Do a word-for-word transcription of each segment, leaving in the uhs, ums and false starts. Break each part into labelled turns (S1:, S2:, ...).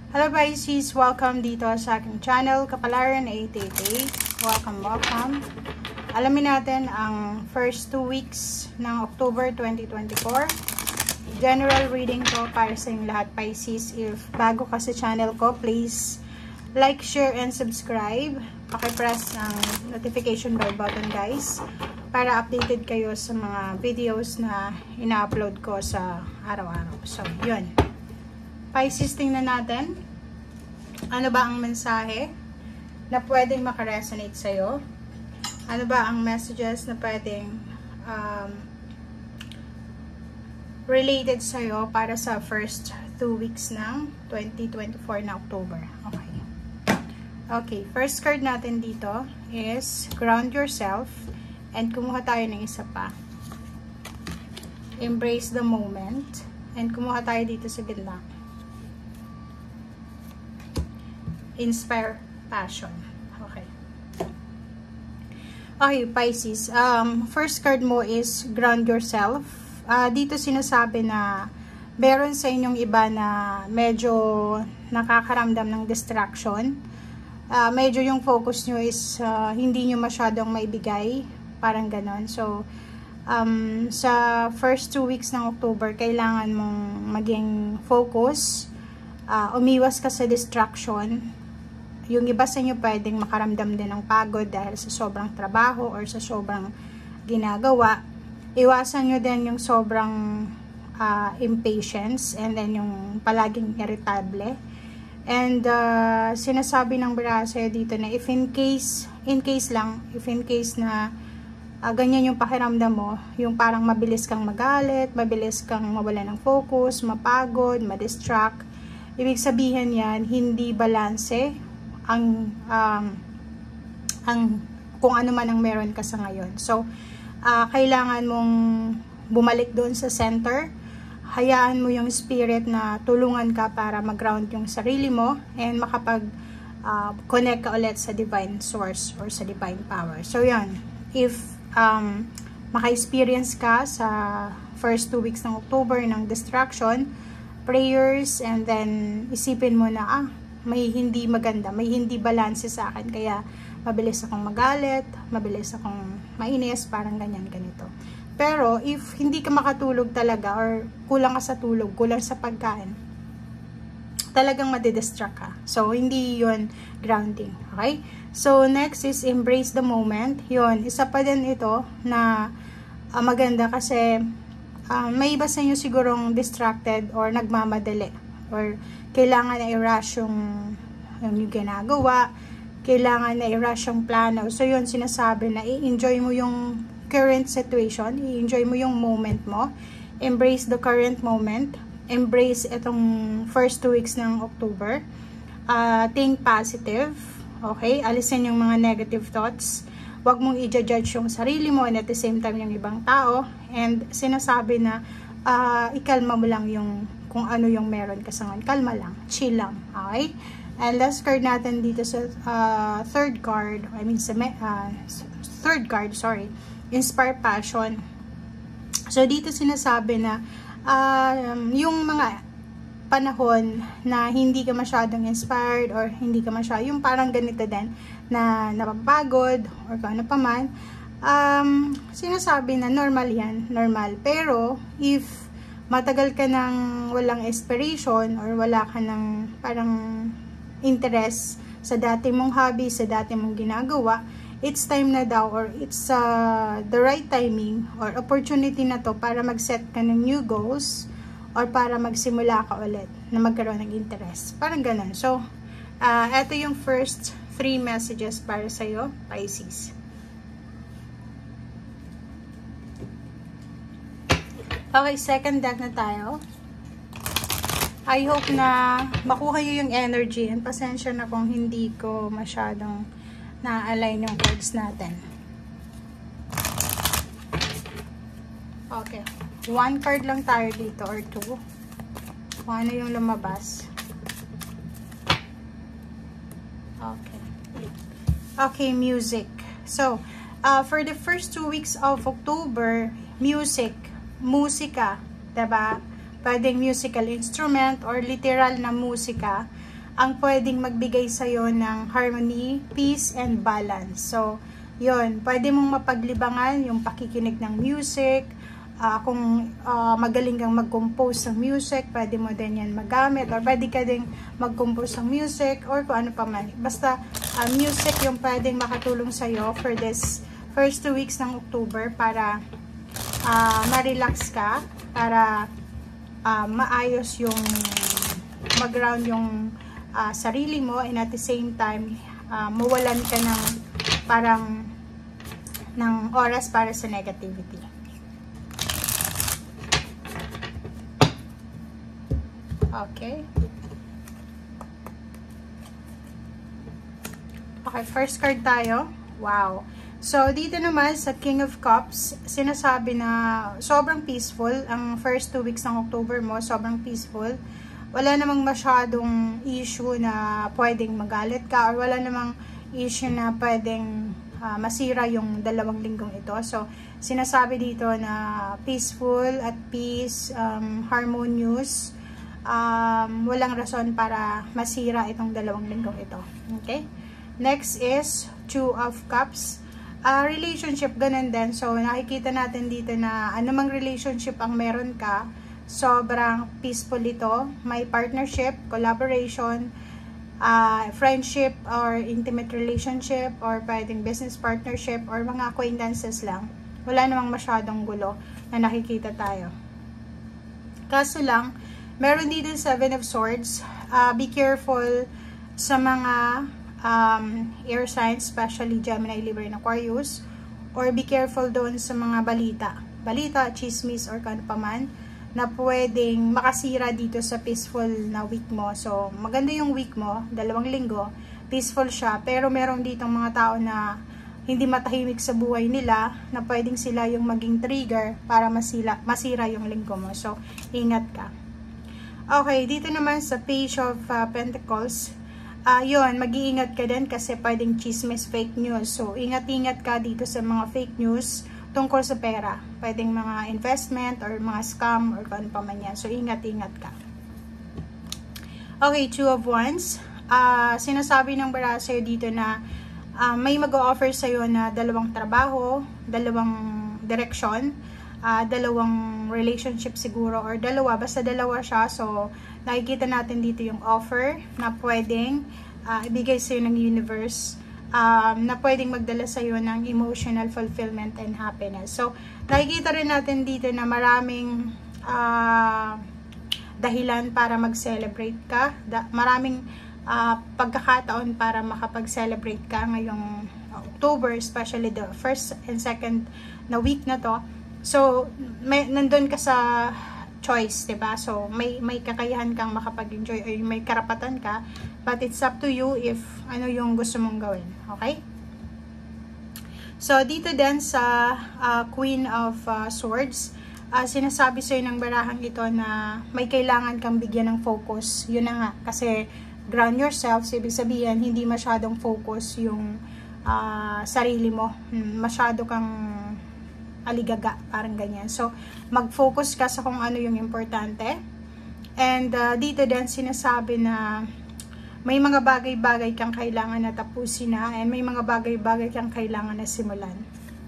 S1: Hello Pisces! Welcome dito sa aking channel, Kapalaran eight eight eight. Welcome, welcome. Alamin natin ang first two weeks ng October twenty twenty-four. General reading to para sa inyong lahat, Pisces. If bago ka sa channel ko, please like, share, and subscribe. Pakipress ang notification bell button, guys, para updated kayo sa mga videos na ina-upload ko sa araw-araw. So, yun. Pisces, tingnan natin. Ano ba ang mensahe na pwedeng makaresonate sa'yo? Ano ba ang messages na pwedeng um, related sa'yo para sa first two weeks ng twenty twenty-four na October? Okay. Okay, first card natin dito is Ground Yourself. And kumuha tayo ng isa pa. Embrace the moment. And kumuha tayo dito sa gitna. Inspire passion. Okay. Okay, Pisces. Um, first card mo is Ground Yourself. Uh, dito sinasabi na meron sa inyong iba na medyo nakakaramdam ng distraction. Uh, medyo yung focus nyo is uh, hindi nyo masyadong maibigay. Parang ganon. So, um, sa first two weeks ng October, kailangan mong maging focus. Uh, umiwas ka sa distraction. Yung iba sa inyo pwedeng makaramdam din ng pagod dahil sa sobrang trabaho or sa sobrang ginagawa. Iwasan nyo din yung sobrang uh, impatience and then yung palaging irritable. And uh, sinasabi ng Birasa dito na if in case, in case lang, if in case na uh, ganyan yung pakiramdam mo, yung parang mabilis kang magalit, mabilis kang mawala ng focus, mapagod, madistract, ibig sabihin yan, hindi balanse ang um, ang kung ano man ang meron ka sa ngayon. So, uh, kailangan mong bumalik doon sa center. Hayaan mo yung spirit na tulungan ka para mag-ground yung sarili mo and makapag uh, connect ka ulit sa divine source or sa divine power. So, yan. If um, maka-experience ka sa first two weeks ng October ng distraction, prayers, and then isipin mo na, ah, may hindi maganda, may hindi balanse sa akin, kaya mabilis akong magalit, mabilis akong mainis, parang ganyan, ganito. Pero if hindi ka makatulog talaga or kulang ka sa tulog, kulang sa pagkain, talagang madidistract ka. So, hindi yun grounding. Okay? So, next is embrace the moment. Yun, isa pa din ito na uh, maganda kasi uh, may iba sa inyo sigurong distracted or nagmamadali or kailangan na i-rush yung, yung ginagawa, kailangan na i-rush yung plano. So, yun, sinasabi na i-enjoy mo yung current situation, i-enjoy mo yung moment mo, embrace the current moment, embrace itong first two weeks ng October, uh, think positive, okay, alisin yung mga negative thoughts, wag mong i-judge yung sarili mo and at the same time yung ibang tao, and sinasabi na uh, ikalma mo lang yung kung ano yung meron ka sa ngayon, kalma lang, chill lang, okay? And last card natin dito sa uh, third card, I mean sa uh, third card, sorry, Inspire Passion. So, dito sinasabi na um, yung mga panahon na hindi ka masyadong inspired or hindi ka masyadong, yung parang ganito din, na napapagod or kung ano pa man, um, sinasabi na normal yan, normal. Pero, if matagal ka nang walang inspiration or wala ka nang parang interest sa dati mong hobby, sa dati mong ginagawa, it's time na daw or it's uh, the right timing or opportunity na to para mag-set ka ng new goals or para magsimula ka ulit na magkaroon ng interest. Parang ganun. So, uh, ito yung first three messages para sa'yo, Pisces. Okay, second deck na tayo. I hope na makuha nyo yung energy and pasensya na kung hindi ko masyadong na-align yung cards natin. Okay. One card lang tayo dito or two. Kung ano yung lumabas. Okay. Okay, music. So, uh, for the first two weeks of October, music, musika, diba? Pwedeng musical instrument or literal na musika ang pwedeng magbigay sa'yo ng harmony, peace, and balance. So, yun, pwede mong mapaglibangan yung pakikinig ng music. Uh, kung uh, magaling kang mag-compose ng music, pwede mo din yan magamit. Or pwede ka din mag-compose ng music or kung ano pa man. Basta uh, music yung pwedeng makatulong sa'yo for this first two weeks ng October para uh, ma-relax ka, para uh, maayos yung mag-ground yung uh, sarili mo, and at the same time, uh, mawalan ka ng parang ng oras para sa negativity. Okay. Okay, first card tayo. Wow. So, dito naman sa King of Cups, sinasabi na sobrang peaceful. Ang first two weeks ng October mo, sobrang peaceful. Wala namang masyadong issue na pwedeng magalit ka, or wala namang issue na pwedeng uh, masira yung dalawang linggong ito. So, sinasabi dito na peaceful, at peace, um, harmonious. Um, walang rason para masira itong dalawang linggong ito. Okay? Next is Two of Cups. Uh, relationship, ganun din. So, nakikita natin dito na anumang relationship ang meron ka, sobrang peaceful ito. May partnership, collaboration, uh, friendship, or intimate relationship, or pwedeng business partnership, or mga acquaintances lang. Wala namang masyadong gulo na nakikita tayo. Kaso lang, meron dito Seven of Swords. Uh, be careful sa mga um, air signs, especially Gemini, Libra, and Aquarius. Or be careful doon sa mga balita. Balita, chismis, or kano pa man, na pwedeng makasira dito sa peaceful na week mo. So, maganda yung week mo, dalawang linggo, peaceful siya. Pero meron ditong mga tao na hindi matahimik sa buhay nila, na pwedeng sila yung maging trigger para masila, masira yung linggo mo. So, ingat ka. Okay, dito naman sa Page of uh, Pentacles, uh, yun, mag-iingat ka din kasi pwedeng chismis, fake news. So, ingat-ingat ka dito sa mga fake news tungkol sa pera. Pwedeng mga investment or mga scam or kung ano pa man yan. So, ingat-ingat ka. Okay, Two of Wands. Uh, sinasabi ng bara sa'yo dito na uh, may mag-o-offer sa'yo na dalawang trabaho, dalawang direksyon, uh, dalawang relationship siguro, or dalawa, basta dalawa siya. So, nakikita natin dito yung offer na pwedeng uh, ibigay sa'yo ng universe, um, na pwedeng magdala sa'yo ng emotional fulfillment and happiness. So, nakikita rin natin dito na maraming uh, dahilan para mag-celebrate ka, da maraming uh, pagkakataon para makapag-celebrate ka ngayong October, especially the first and second na week na to. So, may, nandun ka sa choice, diba? So, may, may kakayahan kang makapag-enjoy, or may karapatan ka, but it's up to you if ano yung gusto mong gawin. Okay? So, dito din sa uh, Queen of uh, Swords, uh, sinasabi sa'yo ng barahang ito na may kailangan kang bigyan ng focus. Yun na nga, kasi ground yourself, so ibig sabihin, hindi masyadong focus yung uh, sarili mo. Masyado kang aligaga, parang ganyan. So, mag-focus ka sa kung ano yung importante. And uh, dito din sinasabi na may mga bagay-bagay kang kailangan na tapusin na, and may mga bagay-bagay kang kailangan na simulan.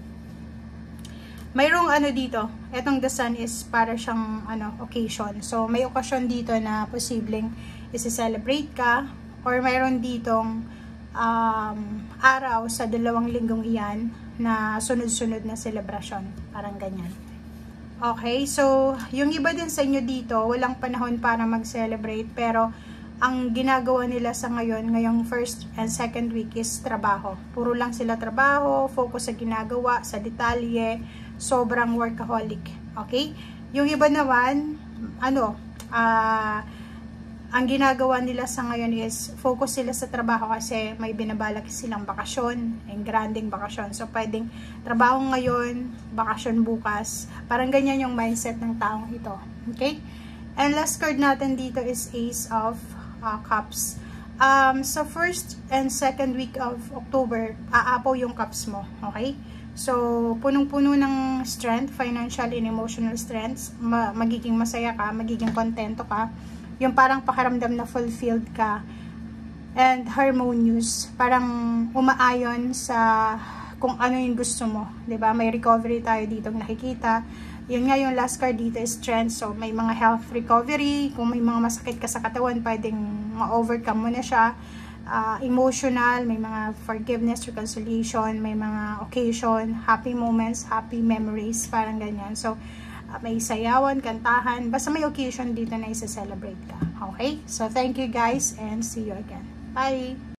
S1: Mayroong ano dito, etong the sun is para siyang ano, occasion. So, may okasyon dito na posibleng isi-celebrate ka, or mayroon ditong um, araw sa dalawang linggong iyan na sunod-sunod na selebrasyon. Parang ganyan. Okay, so, yung iba din sa inyo dito, walang panahon para mag-celebrate, pero ang ginagawa nila sa ngayon, ngayong first and second week is trabaho. Puro lang sila trabaho, focus sa ginagawa, sa detalye, sobrang workaholic. Okay? Yung iba naman, ano, ah, uh, ang ginagawa nila sa ngayon is focus sila sa trabaho kasi may binabalak silang bakasyon, ang granding bakasyon. So, pwedeng trabaho ngayon, bakasyon bukas. Parang ganyan yung mindset ng taong ito. Okay? And last card natin dito is Ace of uh, Cups. Um, sa first and second week of October, aapaw yung cups mo. Okay? So, punong-puno ng strength, financial and emotional strengths. Ma magiging masaya ka, magiging kontento ka. Yung parang pakaramdam na fulfilled ka, and harmonious. Parang umaayon sa kung ano yung gusto mo. Diba? May recovery tayo dito nakikita. Yun nga yung last card dito is strength. So, may mga health recovery. Kung may mga masakit ka sa katawan, pwedeng ma-overcome mo na siya. Uh, emotional, may mga forgiveness, reconciliation, may mga occasion, happy moments, happy memories, parang ganyan. So, uh, may sayawan, kantahan, basta may occasion dito na isa-celebrate ka. Okay? So, thank you guys and see you again. Bye!